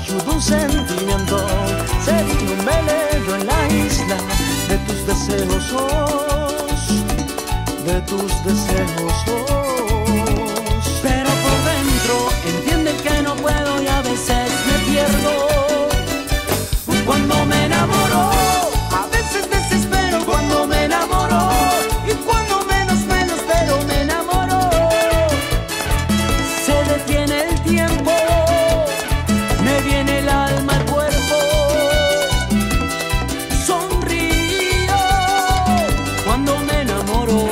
ayuda un sentimiento. Sería un velero en la isla de tus deseos, de tus deseos. Pero por dentro entiende que no puedo y a veces me pierdo. Cuando me enamoro, a veces desespero cuando me enamoro. Y cuando menos, pero me enamoro. Se detiene el tiempo, me viene el alma al cuerpo. Sonrío cuando me enamoro.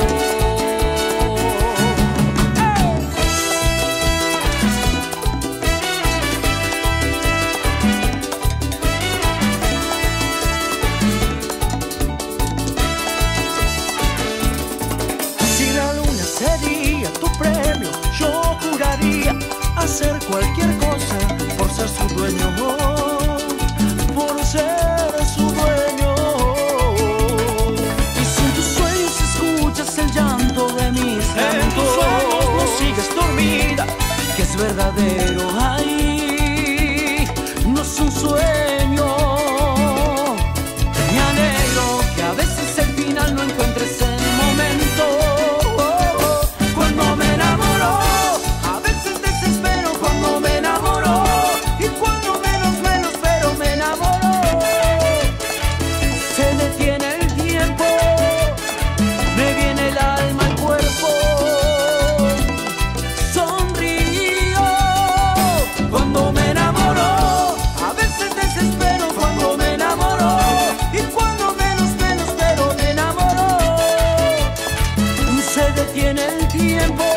Sería tu premio, yo juraría hacer cualquier cosa por ser su dueño, por ser su dueño. Y si en tus sueños escuchas el llanto de mis llantos, en tus sueños no sigues dormida, que es verdadero, ay, no es un sueño. Me alegro que a veces el final no encuentres el momento. Se detiene el tiempo.